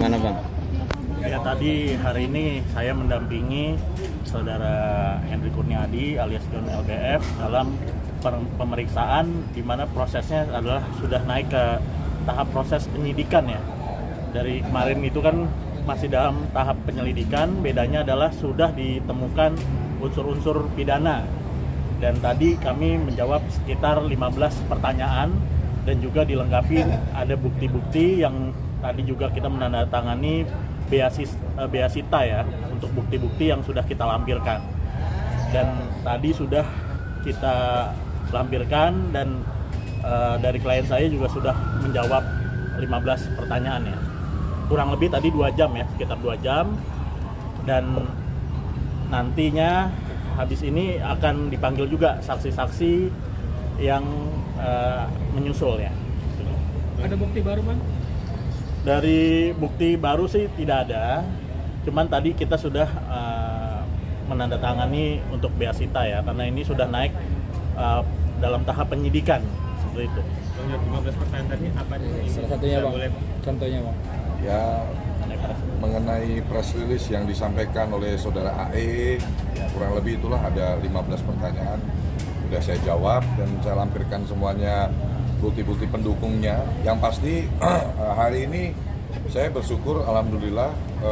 Gimana Bang? Ya, tadi hari ini saya mendampingi saudara Henry Kurniadi alias John LBF dalam pemeriksaan di mana prosesnya adalah sudah naik ke tahap proses penyidikan ya. Dari kemarin itu kan masih dalam tahap penyelidikan, bedanya adalah sudah ditemukan unsur-unsur pidana. Dan tadi kami menjawab sekitar 15 pertanyaan dan juga dilengkapi ada bukti-bukti yang tadi juga kita menandatangani beasita ya untuk bukti-bukti yang sudah kita lampirkan. Dan tadi sudah kita lampirkan dan dari klien saya juga sudah menjawab 15 pertanyaan ya. Kurang lebih tadi 2 jam ya, sekitar 2 jam. Dan nantinya habis ini akan dipanggil juga saksi-saksi yang menyusul ya. Ada bukti baru Bang? Dari bukti baru sih tidak ada, cuman tadi kita sudah menandatangani untuk beasita ya, karena ini sudah naik dalam tahap penyidikan seperti itu. 15 pertanyaan tadi apa nih? Salah satunya Bang, contohnya Bang. Ya, mengenai press release yang disampaikan oleh saudara AE, kurang lebih itulah ada 15 pertanyaan. Sudah saya jawab dan saya lampirkan semuanya bukti-bukti pendukungnya. Yang pasti hari ini saya bersyukur alhamdulillah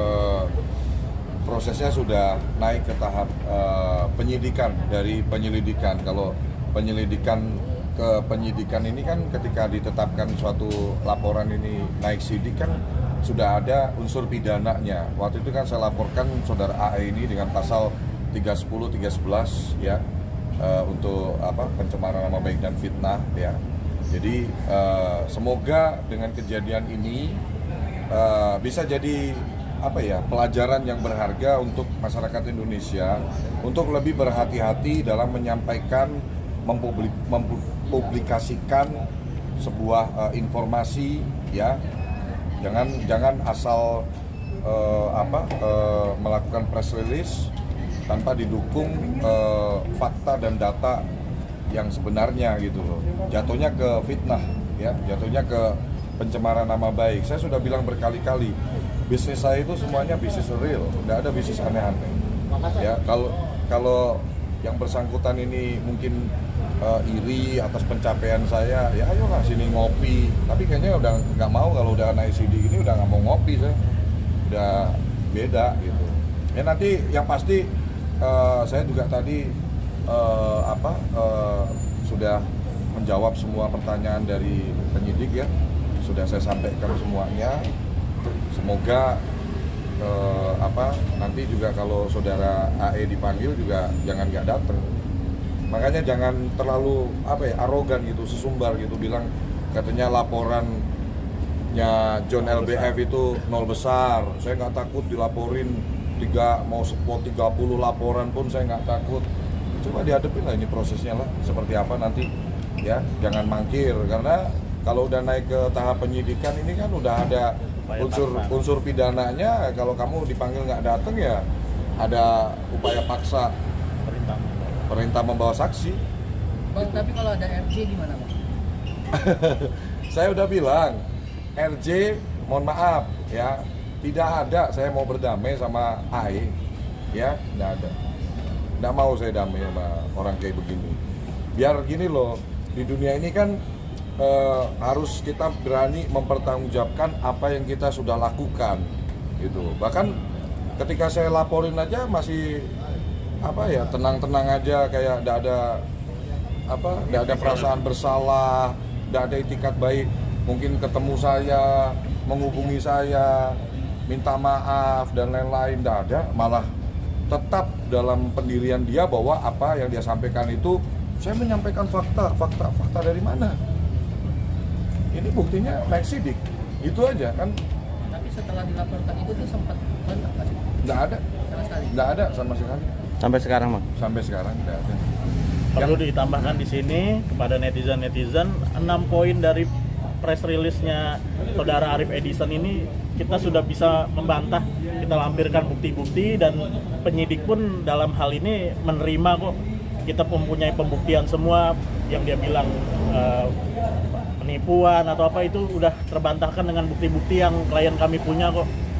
prosesnya sudah naik ke tahap penyidikan dari penyelidikan. Kalau penyelidikan ke penyidikan ini kan ketika ditetapkan suatu laporan ini naik sidik kan sudah ada unsur pidananya. Waktu itu kan saya laporkan saudara AE ini dengan pasal 310, 311 ya untuk pencemaran nama baik dan fitnah ya. Jadi semoga dengan kejadian ini bisa jadi pelajaran yang berharga untuk masyarakat Indonesia untuk lebih berhati-hati dalam menyampaikan, mempublikasikan sebuah informasi ya. Jangan asal melakukan press release tanpa didukung fakta dan data yang sebenarnya gitu loh. Jatuhnya ke fitnah ya, jatuhnya ke pencemaran nama baik. Saya sudah bilang berkali-kali, bisnis saya itu semuanya bisnis real, nggak ada bisnis aneh-aneh. Ya, kalau yang bersangkutan ini mungkin iri atas pencapaian saya, ya ayolah sini ngopi. Tapi kayaknya udah nggak mau, kalau udah naik sidik ini udah nggak mau ngopi saya, udah beda gitu. Ya nanti yang pasti saya juga tadi sudah menjawab semua pertanyaan dari penyidik ya, sudah saya sampaikan semuanya. Semoga nanti juga kalau saudara AE dipanggil juga jangan nggak datang. Makanya jangan terlalu arogan gitu, sesumbar gitu bilang katanya laporannya John LBF itu 0 besar. Saya nggak takut dilaporin 30 laporan pun saya nggak takut. Coba dihadapin lah ini prosesnya lah seperti apa nanti ya, jangan mangkir karena kalau udah naik ke tahap penyidikan ini kan udah ada unsur pidananya. Kalau kamu dipanggil nggak datang ya ada upaya paksa, perintah membawa saksi. Bang, tapi kalau ada RJ gimana Bang? Saya udah bilang RJ mohon maaf ya, tidak ada saya mau berdamai sama AE ya, nggak ada. Nggak mau saya damai sama orang kayak begini. Biar gini loh, di dunia ini kan harus kita berani mempertanggungjawabkan apa yang kita sudah lakukan gitu. Bahkan ketika saya laporin aja masih tenang-tenang aja, kayak nggak ada perasaan bersalah, nggak ada itikat baik. Mungkin ketemu saya, menghubungi saya, minta maaf dan lain-lain, nggak ada. Malah tetap dalam pendirian dia bahwa apa yang dia sampaikan itu saya menyampaikan fakta dari mana? Ini buktinya naik sidik, itu aja kan. Tapi setelah dilaporkan itu tuh sempat bantah nggak sih? Nggak ada, nggak ada sama sekali. Sampai sekarang Bang? Sampai sekarang nggak ada. Perlu ditambahkan di sini kepada netizen 6 poin dari press release-nya saudara Arif Edison ini kita sudah bisa membantah, kita lampirkan bukti-bukti dan penyidik pun dalam hal ini menerima kok. Kita mempunyai pembuktian semua yang dia bilang penipuan atau apa itu udah terbantahkan dengan bukti-bukti yang klien kami punya kok.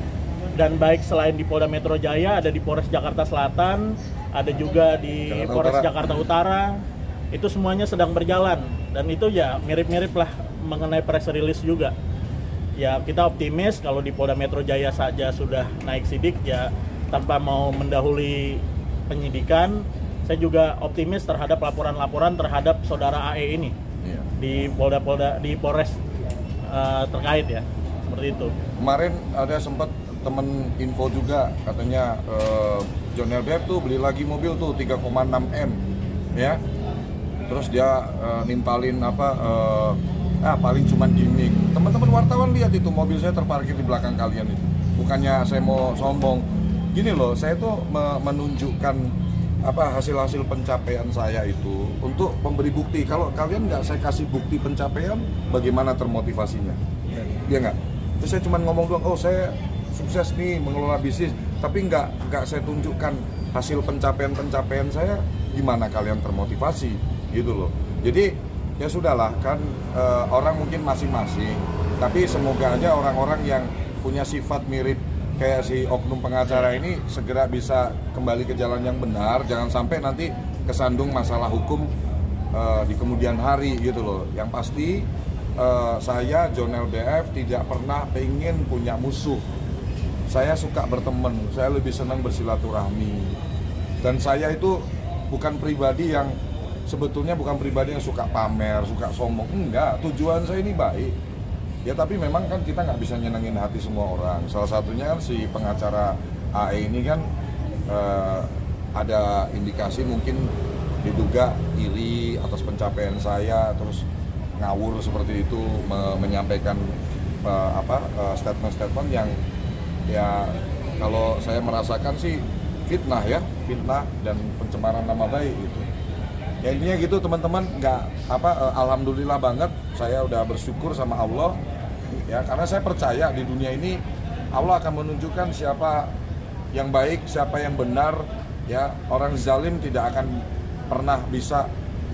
Dan baik selain di Polda Metro Jaya, ada di Polres Jakarta Selatan, ada juga di Polres Jakarta Utara. Itu semuanya sedang berjalan, dan itu ya mirip-mirip lah mengenai press release juga. Ya kita optimis kalau di Polda Metro Jaya saja sudah naik sidik, ya tanpa mau mendahului penyidikan, saya juga optimis terhadap laporan-laporan terhadap saudara AE ini di Polda di Polres terkait ya, seperti itu. Kemarin ada sempat temen info juga katanya John LBF tuh beli lagi mobil tuh 3,6 M ya, terus dia nimpalin paling cuman gimmick. Teman-teman wartawan lihat itu mobil saya terparkir di belakang kalian itu. Bukannya saya mau sombong, gini loh, saya tuh menunjukkan hasil-hasil pencapaian saya itu untuk memberi bukti. Kalau kalian nggak saya kasih bukti pencapaian, bagaimana termotivasinya? Dia nggak. Terus saya cuma ngomong doang, oh saya sukses nih mengelola bisnis, tapi nggak saya tunjukkan hasil pencapaian saya, gimana kalian termotivasi gitu loh. Jadi ya sudahlah kan, orang mungkin masing-masing, tapi semoga aja orang-orang yang punya sifat mirip kayak si oknum pengacara ini segera bisa kembali ke jalan yang benar, jangan sampai nanti kesandung masalah hukum di kemudian hari gitu loh. Yang pasti saya John LBF tidak pernah pengen punya musuh. Saya suka berteman, saya lebih senang bersilaturahmi. Dan saya itu bukan pribadi yang sebetulnya yang suka pamer, suka sombong. Enggak, tujuan saya ini baik. Ya tapi memang kan kita nggak bisa nyenengin hati semua orang. Salah satunya kan si pengacara AE ini kan ada indikasi mungkin diduga iri atas pencapaian saya, terus ngawur seperti itu, menyampaikan statement-statement yang ya kalau saya merasakan sih fitnah dan pencemaran nama baik gitu. Ya intinya gitu teman-teman, alhamdulillah banget saya udah bersyukur sama Allah ya, karena saya percaya di dunia ini Allah akan menunjukkan siapa yang baik, siapa yang benar ya. Orang zalim tidak akan pernah bisa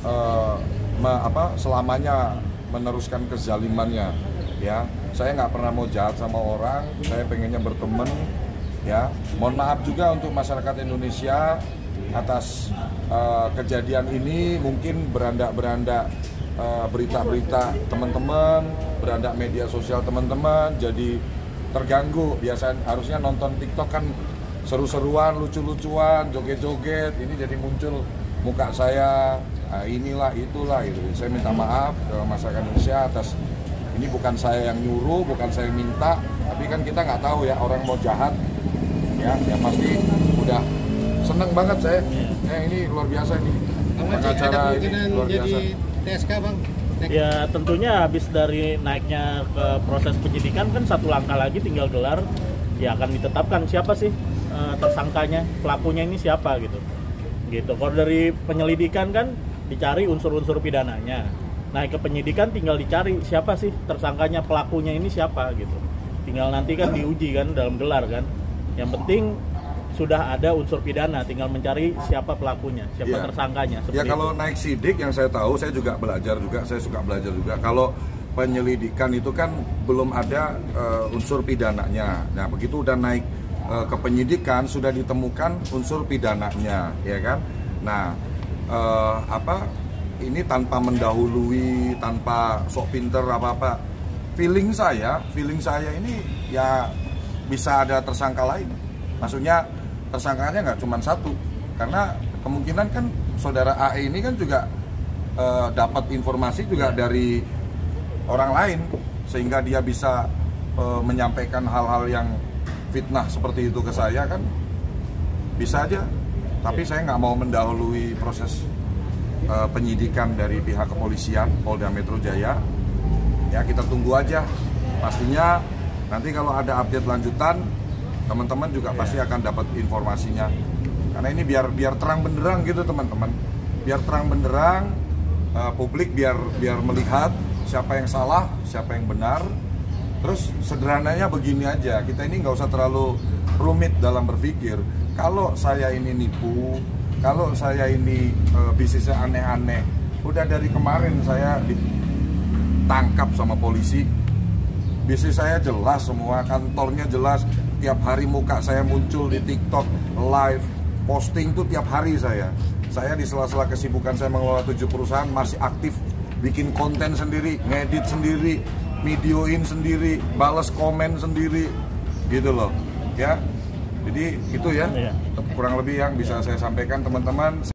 selamanya meneruskan kezalimannya ya. Saya nggak pernah mau jahat sama orang, saya pengennya berteman ya. Mohon maaf juga untuk masyarakat Indonesia atas kejadian ini, mungkin beranda berita-berita teman-teman, beranda media sosial teman-teman jadi terganggu. Biasanya harusnya nonton TikTok kan seru-seruan, lucu-lucuan, joget-joget, ini jadi muncul muka saya, inilah itulah gitu. Saya minta maaf ke masyarakat Indonesia atas ini, bukan saya yang nyuruh, bukan saya minta, tapi kan kita nggak tahu ya orang mau jahat ya. Yang pasti udah seneng banget saya. Ini luar biasa ini. Pengacara ini luar biasa. TSK bang? Ya tentunya habis dari naiknya ke proses penyidikan kan satu langkah lagi tinggal gelar, ya akan ditetapkan siapa sih tersangkanya, pelakunya ini siapa gitu. Kalau dari penyelidikan kan dicari unsur-unsur pidananya. Naik ke penyidikan tinggal dicari siapa sih tersangkanya, pelakunya ini siapa gitu. Tinggal nanti kan diuji kan dalam gelar kan. Yang penting sudah ada unsur pidana, tinggal mencari siapa pelakunya, siapa tersangkanya. Ya kalau naik sidik yang saya tahu, saya juga belajar juga, saya suka belajar juga. Kalau penyelidikan itu kan belum ada unsur pidananya. Nah begitu udah naik ke penyidikan sudah ditemukan unsur pidananya, ya kan. Nah ini tanpa mendahului, tanpa sok pinter apa-apa. Feeling saya ini ya bisa ada tersangka lain. Maksudnya tersangkanya nggak cuma satu, karena kemungkinan kan saudara AE ini kan juga dapat informasi juga dari orang lain, sehingga dia bisa menyampaikan hal-hal yang fitnah seperti itu ke saya kan, bisa aja. Tapi saya nggak mau mendahului proses penyidikan dari pihak kepolisian Polda Metro Jaya. Ya kita tunggu aja. Pastinya nanti kalau ada update lanjutan, teman-teman juga pasti akan dapat informasinya. Karena ini biar terang benderang gitu teman-teman. Biar terang benderang, publik biar melihat siapa yang salah, siapa yang benar. Terus sederhananya begini aja, kita ini nggak usah terlalu rumit dalam berpikir. Kalau saya ini nipu, kalau saya ini bisnisnya aneh-aneh, udah dari kemarin saya ditangkap sama polisi. Bisnis saya jelas semua, kantornya jelas, tiap hari muka saya muncul di TikTok, live, posting tuh tiap hari saya. Saya di sela-sela kesibukan saya mengelola 7 perusahaan masih aktif bikin konten sendiri, ngedit sendiri, videoin sendiri, balas komen sendiri, gitu loh, ya. Jadi itu ya, kurang lebih yang bisa saya sampaikan teman-teman.